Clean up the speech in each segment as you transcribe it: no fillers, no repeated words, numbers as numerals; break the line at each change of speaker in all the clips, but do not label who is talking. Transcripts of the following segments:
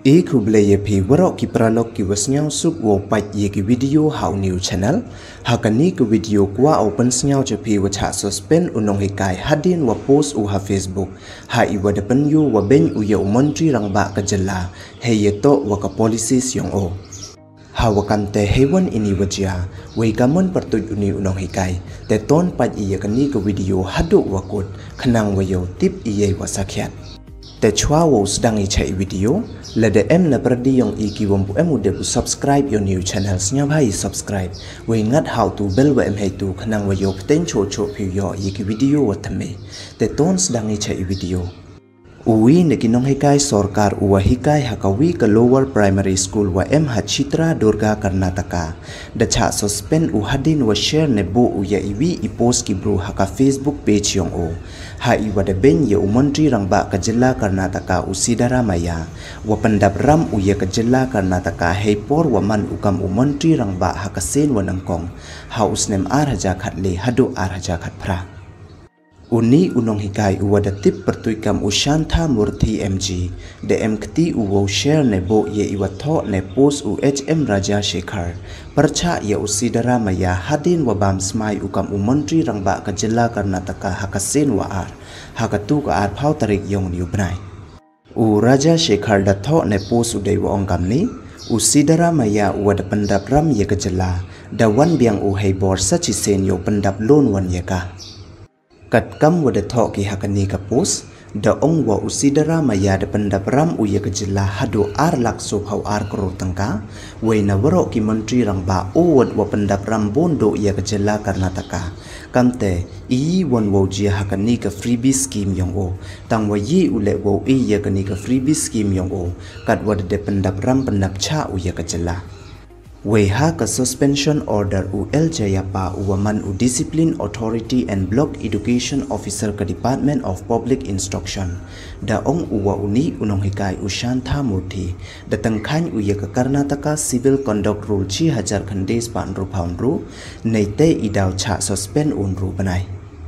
kubleye pi warok ki pralok ki wasnyau suk wo pat ye ki video how new channel hakani ki video kwa open snyau che pi wa Chah Suspend u Nonghikai hadin wa post u ha Facebook ha I wa depan yu wa Beiñ u ye Montri Rangbah ka jela he ye to wa ka policies yong o ha wa kante hewan ini wajia we kamon pertuj uni u Nonghikai te ton pat ye kani ki video hadu wa kut khanang wa yo tip ye wa sakhyat te chwa wo sedang ichai video lede em na perdi yang iki wampu em udah subscribe your new channel nya bhai subscribe we ngat how to bell wa em hai tu khanang wa yo pten cho phi yo iki video wa thame te ton sedang ichai video Uwi neki Nonghikai Sorkar uwa hikai hakawi ke lower primary school wa M Hachitra Durga Karnataka da Chah Suspend u hadin wa share ne bo u ya iwi I post ki bro haka Facebook page yong o ha iwa da Beiñ ye Montri Rangbah ka jela Karnataka u sidara maya wa pandap ram u ye ka jela Karnataka hei por wa man ukam u Montri Rangbah haka sen wa nangkong ha usnem arhaja khatle hado arhaja khat phra Uni Nonghikai uwa da tip pertuikam ushantha murti MG DM kti uwo share ne bo ye iwa tho ne post u HM Raja Shekhar percha ye usidara maya hadin wa bam smai ukam u Montri Rangbah ka jela Karnataka hakasen wa ar hakatu ka ar phau tarik yong niu bnai u Raja Shekhar da tho ne post u dei wa ongkam ni usidara maya uwa da pandap ram ye ka jela da wan biang u hei bor sachi sen yo pandap lon wan ye ka kat kam wa da tho ki hakani ka post da ong wa usidara maya da pandap ram u ye ka jila hado ar lak so phau ar kro tangka we na waro ki Montri Rangbah o wad wa pandap ram bondo ye ka jila Karnataka kamte I won wo ji hakani ka freebie scheme yong o tang wa yi u le wo ye ka ni ka freebie scheme yong o kat wa de pandap ram pandap cha u ye ka jila We ha ka suspension order u LJapa Woman u Discipline Authority and Block Education Officer ka Department of Public Instruction da ong uwa uni Nonghikai ushantha murti da tangkhan u ye ka Karnataka Civil Conduct Rule 3000 khandes pan ru phaun ru nei te idaw Chah Suspend un ru banai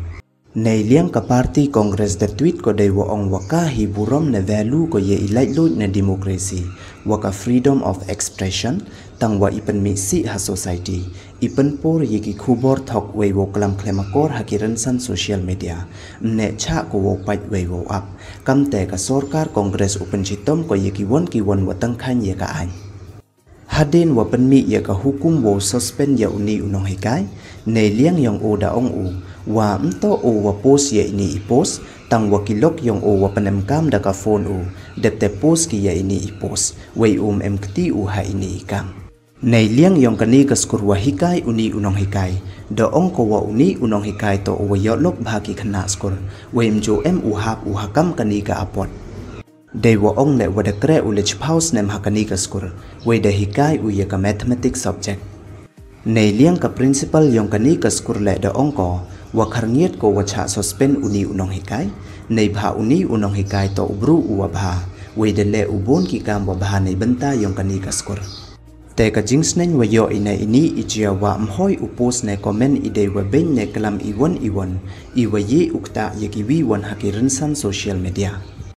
Nei liang ka party Congress da tweet ko dei wa ong waka hi burom ne value ko ye ilai loit na democracy waka freedom of expression tang wa ipan mi si ha society ipan por ye ki khubor thok we wo klam klemakor hakiran san social media ne cha ko wo pat we wo up kam te ka Sorkar Congress upan chitom ko ye ki won wa tang khan ye ka an hadin wa pan mi ye ka hukum wo suspend ya uni Nonghikai nei liang yong o da ong u wa mto o wa post ye ini I post tang wa kilok yong o wa panem kam da ka phone u depte post ki ye ini I post we em kti u ha ini kam nei liang yong kani ka skur wa hikai uni Nonghikai da ong ko wa uni Nonghikai to wa yolok bha ki khana skur we mjo em u hakam kani ka apot Dei wa ong le wa da kre u le chpaus nem hakani ka skur we da hikai u ye ka mathematics subject nei liang ka principal yong kani ka skur le da ong ko wa kharngiet ko wa Chah Suspend uni Nonghikai nei bha uni Nonghikai to ubru u wa bha we de le ubon ki kam wa bha nei banta yong kani ka skur te ka jingsnen wa yo ina ini ijia wa mhoi u post ne comment ide wa Beiñ ne kalam I won I wa ye ukta ye ki wi won hakiran san social media